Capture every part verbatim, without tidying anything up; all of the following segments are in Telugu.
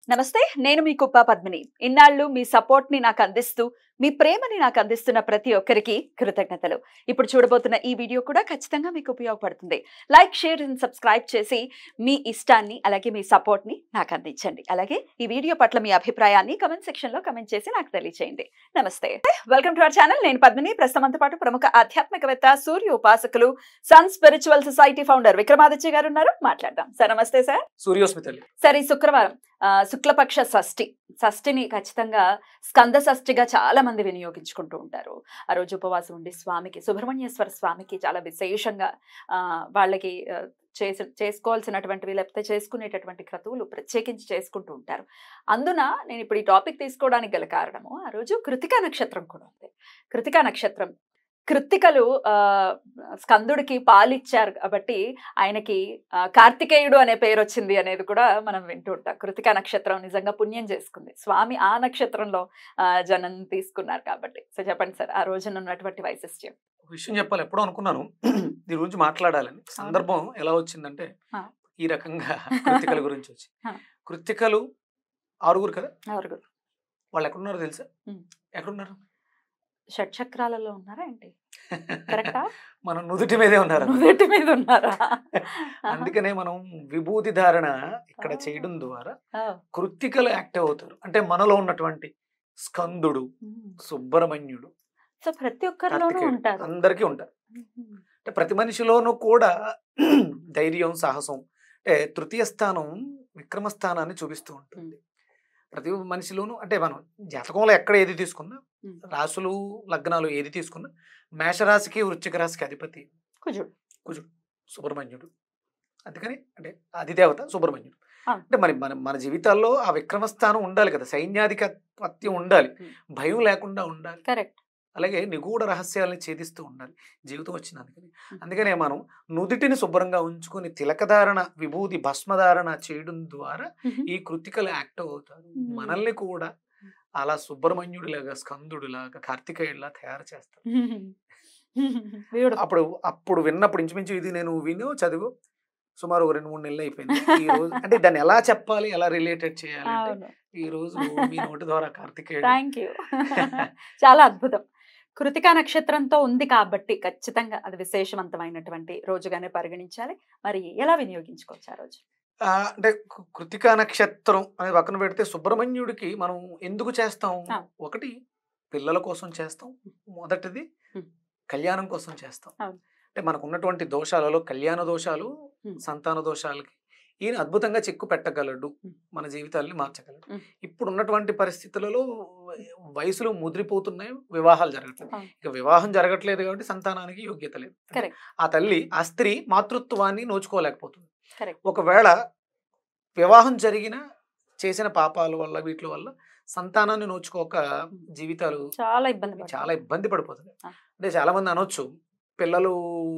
నమస్తే, నేను మీ కుప్ప పద్మిని. ఇన్నాళ్ళు మీ సపోర్ట్ ని నాకు అందిస్తూ, మీ ప్రేమని నాకు అందిస్తున్న ప్రతి ఒక్కరికి కృతజ్ఞతలు. ఇప్పుడు చూడబోతున్న ఈ వీడియో కూడా ఖచ్చితంగా మీకు ఉపయోగపడుతుంది. లైక్, షేర్ అండ్ సబ్స్క్రైబ్ చేసి మీ ఇష్టాన్ని అలాగే మీ సపోర్ట్ ని నాకు అందించండి. అలాగే ఈ వీడియో పట్ల మీ అభిప్రాయాన్ని కమెంట్ సెక్షన్ లో కమెంట్ చేసి నాకు తెలియజేయండి. నమస్తే, వెల్కమ్ టు అవర్ ఛానల్. నేను పద్మిని. ప్రస్తుతంతో పాటు ప్రముఖ ఆధ్యాత్మికవేత్త, సూర్య ఉపాసకులు, sun spiritual society founder Vikramaditya garu ఉన్నారు. మాట్లాడదాం. సార్ నమస్తే. సార్ సూర్యోస్మితల్లి సార్, ఈ శుక్రవారం శుక్లపక్ష షష్ఠి షష్ఠిని ఖచ్చితంగా స్కంద షష్ఠిగా చాలా మంది వినియోగించుకుంటూ ఉంటారు. ఆ రోజు ఉపవాసం ఉండి స్వామికి, సుబ్రహ్మణ్యేశ్వర స్వామికి చాలా విశేషంగా ఆ వాళ్ళకి చేసి చేసుకోవాల్సినటువంటివి లేకపోతే చేసుకునేటటువంటి క్రతువులు ప్రత్యేకించి చేసుకుంటూ ఉంటారు. అందున నేను ఇప్పుడు ఈ టాపిక్ తీసుకోవడానికి గల కారణము, ఆ రోజు కృతికా నక్షత్రం కూడా ఉంది. కృతికా నక్షత్రం కృత్తికలు ఆ స్కందుడికి పాలిచ్చారు కాబట్టి ఆయనకి కార్తికేయుడు అనే పేరు వచ్చింది అనేది కూడా మనం వింటూ ఉంటాం. కృతికా నక్షత్రం నిజంగా పుణ్యం చేసుకుంది. స్వామి ఆ నక్షత్రంలో ఆ జనం తీసుకున్నారు కాబట్టి. సో చెప్పండి సార్, ఆ రోజున ఉన్నటువంటి వైశిష్ట్యం. విషయం చెప్పాలి, ఎప్పుడో అనుకున్నాను దీని గురించి మాట్లాడాలని. సందర్భం ఎలా వచ్చిందంటే, ఈ రకంగా కృత్తికల గురించి వచ్చి, కృత్తికలు ఆరుగురు కదా, ఆరుగురు. వాళ్ళు ఎక్కడున్నారో తెలుసా? ఎక్కడున్నారు? షట్చక్రాలలో ఉన్నారా ఏంటి? కరెక్టా? మనం నుదుటి మీదే ఉన్నారు. నుదుటి మీద ఉన్నారా? అందుకనే మనం విభూతి ధారణ ఇక్కడ చేయడం ద్వారా కృత్తికలు యాక్టివ్ అవుతారు. అంటే మనలో ఉన్నటువంటి స్కందుడు, సుబ్రహ్మణ్యుడు, సో ప్రతి ఒక్కరిలోనూ ఉంటారు, అందరికీ ఉంటారు. అంటే ప్రతి మనిషిలోనూ కూడా ధైర్యం, సాహసం, అంటే తృతీయ స్థానం విక్రమస్థానాన్ని చూపిస్తూ ఉంటుంది ప్రతి మనిషిలోనూ. అంటే మనం జాతకంలో ఎక్కడ ఏది తీసుకున్నా, రాసులు లగ్నాలు ఏది తీసుకున్నా, మేషరాశికి వృశ్చిక రాశికి అధిపతి కుజుడు కుజుడు సుబ్రహ్మణ్యుడు. అందుకని అంటే అధిదేవత సుబ్రహ్మణ్యుడు. అంటే మరి మన మన జీవితాల్లో ఆ విక్రమస్థానం ఉండాలి కదా, సైన్యాధిపత్యం ఉండాలి, భయం లేకుండా ఉండాలి, కరెక్ట్. అలాగే నిగూఢ రహస్యాలను ఛేదిస్తూ ఉండాలి జీవితం వచ్చిన. అందుకని అందుకనే మనం నుదుటిని శుభ్రంగా ఉంచుకొని తిలకధారణ, విభూతి, భస్మధారణ చేయడం ద్వారా ఈ కృత్తికలు యాక్టివ్ అవుతారు. మనల్ని కూడా అలా సుబ్రహ్మణ్యుడిలాగా, స్కందుడిలాగా, కార్తికేయుడిలా తయారు చేస్తారు. అప్పుడు అప్పుడు విన్నప్పుడు ఇంచుమించు ఇది నేను విను చదువు సుమారు రెండు మూడు నెలలు అయిపోయింది. ఈ రోజు అంటే దాన్ని ఎలా చెప్పాలి, ఎలా రిలేటెడ్ చేయాలి అంటే, ఈ రోజు మీ నోటి ద్వారా కార్తికేయుడు. Thank you. చాలా అద్భుతం. కృతికా నక్షత్రంతో ఉంది కాబట్టి ఖచ్చితంగా అది విశేషవంతమైనటువంటి రోజుగానే పరిగణించాలి. మరి ఎలా వినియోగించుకోవచ్చు ఆ రోజు? అంటే కృతికా నక్షత్రం అనేది పక్కన పెడితే, సుబ్రహ్మణ్యుడికి మనం ఎందుకు చేస్తాం? ఒకటి పిల్లల కోసం చేస్తాం, మొదటిది కళ్యాణం కోసం చేస్తాం. అంటే మనకు ఉన్నటువంటి దోషాలలో కళ్యాణ దోషాలు, సంతాన దోషాలకి ఈయన అద్భుతంగా చెక్కు పెట్టగలడు, మన జీవితాలని మార్చగలడు. ఇప్పుడు ఉన్నటువంటి పరిస్థితులలో వయసులు ముదిరిపోతున్నాయి, వివాహాలు జరగట్లేదు. ఇక వివాహం జరగట్లేదు కాబట్టి సంతానానికి యోగ్యత లేదు. ఆ తల్లి, ఆ స్త్రీ మాతృత్వాన్ని నోచుకోలేకపోతుంది. ఒకవేళ వివాహం జరిగిన చేసిన పాపాల వల్ల, వీటి వల్ల సంతానాన్ని నోచుకోక జీవితాలు చాలా ఇబ్బంది చాలా ఇబ్బంది పడిపోతున్నాయి. అంటే చాలా మంది అనొచ్చు, పిల్లలు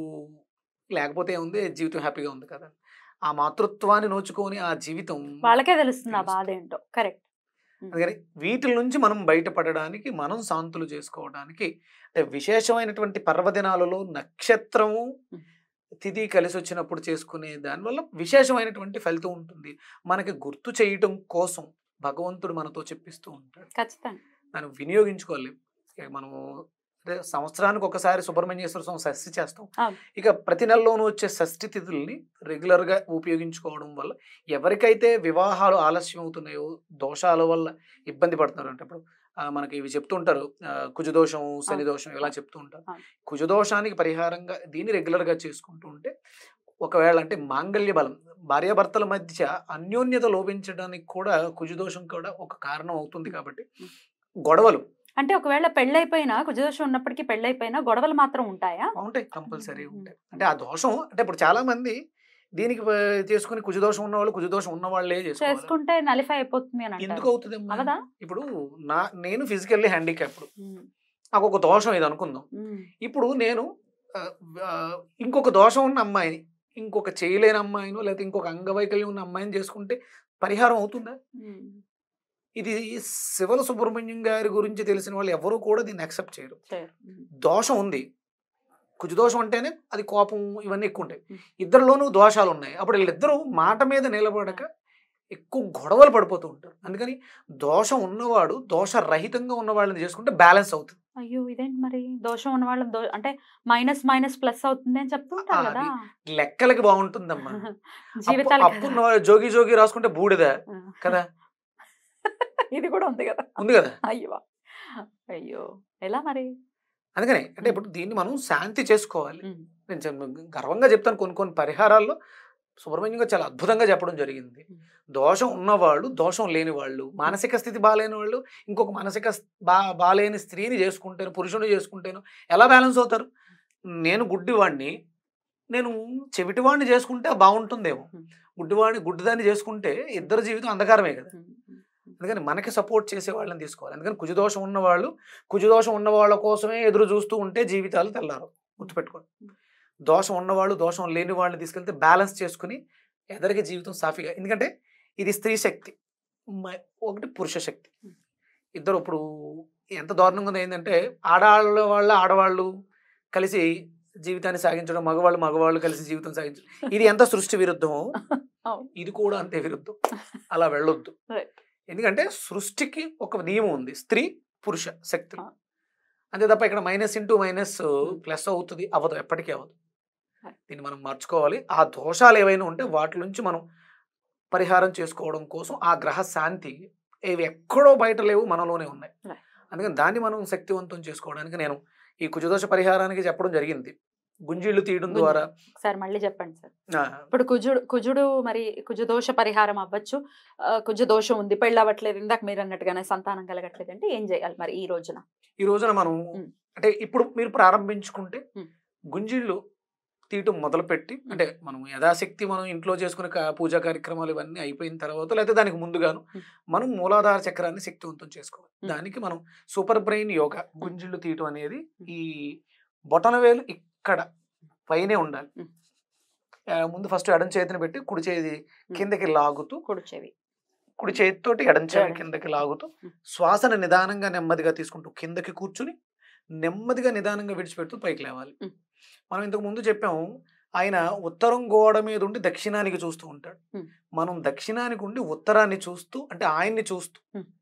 లేకపోతే ఉంది, జీవితం హ్యాపీగా ఉంది కదా. ఆ మాతృత్వాన్ని నోచుకొని ఆ జీవితం వాళ్ళకే తెలుస్తుంది ఆ బాధ ఏంటో. కరెక్ట్. అందుకని వీటి నుంచి మనం బయటపడడానికి, మనం శాంతులు చేసుకోవడానికి, అంటే విశేషమైనటువంటి పర్వదినాలలో నక్షత్రము తిథి కలిసి వచ్చినప్పుడు చేసుకునే దానివల్ల విశేషమైనటువంటి ఫలితం ఉంటుంది. మనకి గుర్తు చేయటం కోసం భగవంతుడు మనతో చెప్పిస్తూ ఉంటాడు. ఖచ్చితంగా దాన్ని వినియోగించుకోవాలి. మనము సంవత్సరానికి ఒకసారి సుబ్రహ్మణ్యేశ్వర స్వామి షష్ఠి చేస్తాం. ఇక ప్రతి నెలలోనూ వచ్చే షష్ఠి తిథుల్ని రెగ్యులర్ గా ఉపయోగించుకోవడం వల్ల ఎవరికైతే వివాహాలు ఆలస్యం అవుతున్నాయో, దోషాల వల్ల ఇబ్బంది పడుతున్నారు అంటే, ఇప్పుడు మనకి ఇవి చెప్తూ ఉంటారు, కుజదోషం, శని దోషం ఇలా చెప్తూ ఉంటారు. కుజదోషానికి పరిహారంగా దీన్ని రెగ్యులర్ గా చేసుకుంటూ ఉంటే, ఒకవేళ అంటే మాంగళ్య బలం, భార్యాభర్తల మధ్య అన్యోన్యత లోపించడానికి కూడా కుజదోషం కూడా ఒక కారణం అవుతుంది. కాబట్టి గొడవలు అంటే ఒకవేళ పెళ్ళైపోయినా, కుజదోషం ఉన్నప్పటికీ పెళ్ళైపోయినా గొడవలు మాత్రం ఉంటాయా? ఉంటాయి, కంపల్సరీ ఉంటాయి. అంటే ఆ దోషం అంటే ఇప్పుడు చాలా మంది దీనికి చేసుకుని కుజదోషం ఉన్న వాళ్ళు కుజదోషం ఉన్న వాళ్ళే చేసుకుంటే నలిఫై అయిపోతుంది అని ఎందుకు అవుతుంది? ఇప్పుడు నా నేను ఫిజికల్లీ హ్యాండిక్యాప్డ్, నాకు ఒక దోషం ఇది అనుకుందాం. ఇప్పుడు నేను ఇంకొక దోషం ఉన్న అమ్మాయిని, ఇంకొక చేయలేని అమ్మాయినో లేకపోతే ఇంకొక అంగవైకల్యం ఉన్న అమ్మాయిని చేసుకుంటే పరిహారం అవుతుందా? ఇది శివల సుబ్రహ్మణ్యం గారి గురించి తెలిసిన వాళ్ళు ఎవరు కూడా దీన్ని యాక్సెప్ట్ చేయరు. దోషం ఉంది, కుజదోషం అంటేనే అది కోపం, ఇవన్నీ ఎక్కువ ఉంటాయి. ఇద్దరిలోనూ దోషాలు ఉన్నాయి. అప్పుడు వీళ్ళిద్దరూ మాట మీద నిలబడక ఎక్కువ గొడవలు పడిపోతూ ఉంటారు. అందుకని దోషం ఉన్నవాడు దోష రహితంగా ఉన్న వాళ్ళని చేసుకుంటే బ్యాలెన్స్ అవుతుంది. అయ్యో! ఇదేంటి మరి దోషం ఉన్న వాళ్ళని దో అంటే మైనస్ మైనస్ ప్లస్ అవుతుంది అని చెప్తుంటారు కదా! అది లెక్కలకి బాగుంటుందమ్మా. అప్పు జీవితాలకి అప్పున్న జోగి జోగి రాసుకుంటే బూడిద కదా! ఇది కూడా ఉంది కదా! ఉంది కదా! అయ్యో! అయ్యో! ఎలా మరి? అందుకనే అంటే ఇప్పుడు దీన్ని మనం శాంతి చేసుకోవాలి. నేను చె- గర్వంగా చెప్తాను కొన్ని కొన్ని పరిహారాల్లో సుబ్రహ్మణ్యం గారు చాలా అద్భుతంగా చెప్పడం జరిగింది. దోషం ఉన్నవాళ్ళు దోషం లేని వాళ్ళు మానసిక స్థితి బాగాలేని వాళ్ళు ఇంకొక మానసిక స్- బా బాలేని స్త్రీని చేసుకుంటేను పురుషుని చేసుకుంటేను ఎలా బ్యాలెన్స్ అవుతారు? నేను గుడ్డివాడిని నేను చెవిటివాడిని చేసుకుంటే బాగుంటుందేమో. గుడ్డివాడిని గుడ్డిదాన్ని చేసుకుంటే ఇద్దరు జీవితం అంధకారమే కదా. అందుకని మనకి సపోర్ట్ చేసే వాళ్ళని తీసుకోవాలి. అందుకని కుజదోషం ఉన్నవాళ్ళు కుజదోషం ఉన్న వాళ్ళ కోసమే ఎదురు చూస్తూ ఉంటే జీవితాలు తెల్లారు. గుర్తుపెట్టుకోండి. దోషం ఉన్నవాళ్ళు దోషం లేని వాళ్ళని తీసుకెళ్తే బ్యాలెన్స్ చేసుకుని ఎదరికి జీవితం సాఫీగా. ఎందుకంటే ఇది స్త్రీ శక్తి మ- ఒకటి పురుష శక్తి. ఇద్దరు ఇప్పుడు ఎంత దారుణంగా ఉంది ఏంటంటే ఆడవాళ్ళ వాళ్ళ ఆడవాళ్ళు కలిసి జీవితాన్ని సాగించడం మగవాళ్ళు మగవాళ్ళు కలిసి జీవితం సాగించడం ఇది ఎంత సృష్టి విరుద్ధమో ఇది కూడా అంతే విరుద్ధం. అలా వెళ్ళొద్దు. ఎందుకంటే సృష్టికి ఒక నియమం ఉంది స్త్రీ పురుష శక్తి అంతే తప్ప ఇక్కడ మైనస్ ఇంటూ మైనస్ ప్లస్ అవుతుంది అవ్వదు, ఎప్పటికీ అవ్వదు. దీన్ని మనం మార్చుకోవాలి. ఆ దోషాలు ఏవైనా ఉంటే వాటి నుంచి మనం పరిహారం చేసుకోవడం కోసం ఆ గ్రహ శాంతి ఇవి ఎక్కడో బయట లేవు, మనలోనే ఉన్నాయి. అందుకని దాన్ని మనం శక్తివంతం చేసుకోవడానికి నేను ఈ కుజదోష పరిహారానికి చెప్పడం జరిగింది. గుంజీళ్లు తీయడం ద్వారా. సార్ మళ్ళీ చెప్పండి సార్. ఇప్పుడు కుజుడు కుజుడు మరి కుజదోష పరిహారం అవ్వచ్చు. కుజదోషం ఉంది, పెళ్ళి అవ్వట్లేదు, ఇందాక మీరు అన్నట్టుగానే సంతానం కలగట్లేదు అంటే ఏం చేయాలి మరి ఈ రోజున? ఈ రోజున మనం అంటే ఇప్పుడు మీరు ప్రారంభించుకుంటే గుంజీళ్లు తీయటం మొదలుపెట్టి అంటే మనం యథాశక్తి మనం ఇంట్లో చేసుకునే పూజా కార్యక్రమాలు ఇవన్నీ అయిపోయిన తర్వాత లేకపోతే దానికి ముందుగాను మనం మూలాధార చక్రాన్ని శక్తివంతం చేసుకోవాలి. దానికి మనం సూపర్ బ్రెయిన్ యోగా గుంజీళ్లు తీయటం అనేది ఈ బొటనవేలు ఇక్కడ పైనే ఉండాలి. ముందు ఫస్ట్ ఎడం చేతిని పెట్టి కుడి చేతి కిందకి లాగుతూ కుడి చెవి కుడి చేతితోటి ఎడం చెవి కిందకి లాగుతూ శ్వాసను నిదానంగా నెమ్మదిగా తీసుకుంటూ కిందకి కూర్చుని నెమ్మదిగా నిదానంగా విడిచిపెడుతూ పైకి లేవాలి. మనం ఇంతకు ముందు చెప్పాము ఆయన ఉత్తరం గోడ మీద ఉండి దక్షిణానికి చూస్తూ ఉంటాడు. మనం దక్షిణానికి ఉండి ఉత్తరాన్ని చూస్తూ అంటే ఆయన్ని చూస్తూ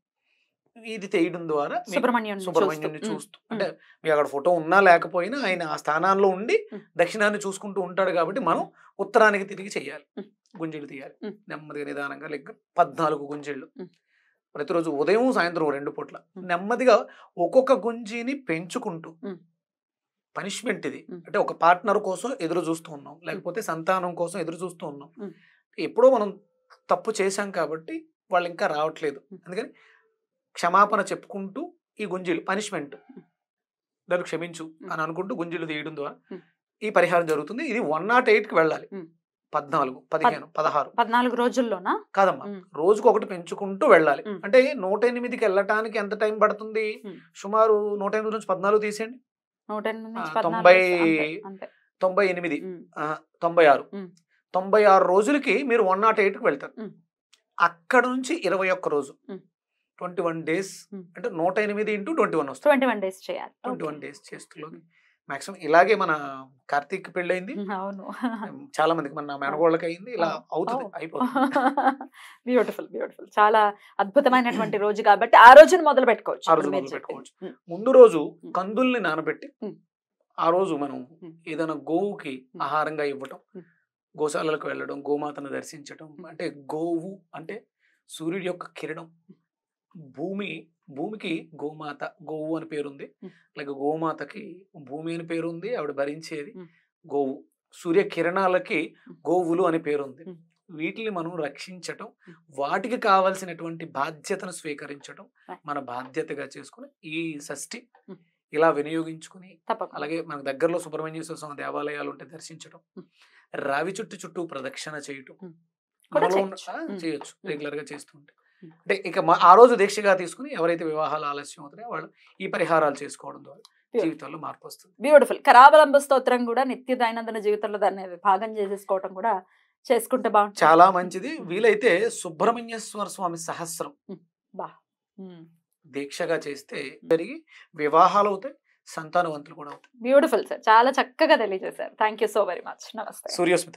ఇది చేయడం ద్వారా సుబ్రహ్మణ్యుని చూస్తూ అంటే మీ అక్కడ ఫోటో ఉన్నా లేకపోయినా ఆయన ఆ స్థానాల్లో ఉండి దక్షిణాన్ని చూసుకుంటూ ఉంటాడు కాబట్టి మనం ఉత్తరానికి తిరిగి చెయ్యాలి. గుంజీలు తీయాలి నెమ్మదిగా నిదానంగా లెక్క పద్నాలుగు గుంజీళ్ళు ప్రతిరోజు ఉదయం సాయంత్రం రెండు పూట్ల నెమ్మదిగా ఒక్కొక్క గుంజీని పెంచుకుంటూ. పనిష్మెంట్ ఇది అంటే ఒక పార్ట్నర్ కోసం ఎదురు చూస్తూ ఉన్నాం లేకపోతే సంతానం కోసం ఎదురు చూస్తూ ఉన్నాం. ఎప్పుడో మనం తప్పు చేశాం కాబట్టి వాళ్ళు ఇంకా రావట్లేదు. అందుకని క్షమాపణ చెప్పుకుంటూ ఈ గుంజీలు పనిష్మెంట్ దాన్ని క్షమించు అని అనుకుంటూ గుంజీలు తీయడం ద్వారా ఈ పరిహారం జరుగుతుంది. ఇది వన్ నాట్ ఎయిట్ కి వెళ్ళాలి. పద్నాలుగు పదిహేను పదహారు పద్నాలుగు రోజుల్లోనా కాదమ్మా, రోజుకు ఒకటి పెంచుకుంటూ వెళ్ళాలి. అంటే నూట ఎనిమిదికి వెళ్ళటానికి ఎంత టైం పడుతుంది? సుమారు నూట ఎనిమిది నుంచి పద్నాలుగు తీసేయండి. తొంభై తొంభై ఎనిమిది తొంభై ఆరు తొంభై ఆరు రోజులకి మీరు వన్ నాట్ ఎయిట్ కి వెళ్తారు. అక్కడ నుంచి ఇరవై ఒక్క రోజు ట్వంటీ వన్ డేస్ అంటే నూట ఎనిమిది ఇంటూ ట్వంటీ వన్ వస్తుంది. ట్వంటీ వన్ డేస్ చేయాలి. ట్వంటీ వన్ డేస్ చేస్తూ మాక్సిమం ఇలాగే మన కార్తీక్ పెళ్ళయింది, చాలా మందికి మన మేనగోళ్ళకి అయింది, ఇలా అవుతుంది అయిపోతుంది. బ్యూటిఫుల్ బ్యూటిఫుల్ చాలా అద్భుతమైనటువంటి రోజు కాబట్టి ఆ రోజున మొదలు పెట్టుకోవచ్చు. ఆ రోజు మొదలు పెట్టుకోవచ్చు. ముందు రోజు కందుల్ని నానబెట్టి ఆ రోజు మనం ఏదైనా గోవుకి ఆహారంగా ఇవ్వటం, గోశాలలకు వెళ్ళడం, గోమాతను దర్శించడం. అంటే గోవు అంటే సూర్యుడి యొక్క కిరణం. భూమి భూమికి గోమాత గోవు అని పేరుంది, అలాగే గోమాతకి భూమి అని పేరుంది, ఆవిడ భరించేది గోవు. సూర్య కిరణాలకి గోవులు అని పేరుంది. వీటిని మనం రక్షించటం, వాటికి కావాల్సినటువంటి బాధ్యతను స్వీకరించడం మన బాధ్యతగా చేసుకుని ఈ షష్ఠి ఇలా వినియోగించుకుని అలాగే మన దగ్గరలో సుబ్రహ్మణ్యేశ్వర స్వామి దేవాలయాలు ఉంటే దర్శించడం, రావి చుట్టు చుట్టూ ప్రదక్షిణ చేయటం చేయొచ్చు రెగ్యులర్ గా చేస్తుంటే. అంటే ఇక ఆ రోజు దీక్షగా తీసుకుని ఎవరైతే వివాహాలు ఆలస్యం అవుతున్నాయో వాళ్ళు ఈ పరిహారాలు చేసుకోవడం ద్వారా జీవితంలో మార్పు వస్తుంది. బ్యూటిఫుల్. కరావలంబ స్తోత్రం కూడా నిత్య దైనందిన జీవితంలో దాన్ని భాగం చేసేసుకోవడం కూడా చేసుకుంటే బాగుంటుంది, చాలా మంచిది. వీలైతే సుబ్రహ్మణ్యేశ్వర స్వామి సహస్రం బా దీక్షగా చేస్తే జరిగి వివాహాలు అవుతాయి, సంతానవంతులు కూడా అవుతాయి. బ్యూటిఫుల్ సార్, చాలా చక్కగా తెలియజేశారు. Thank you so very much. నమస్తే. సూర్యస్మిత.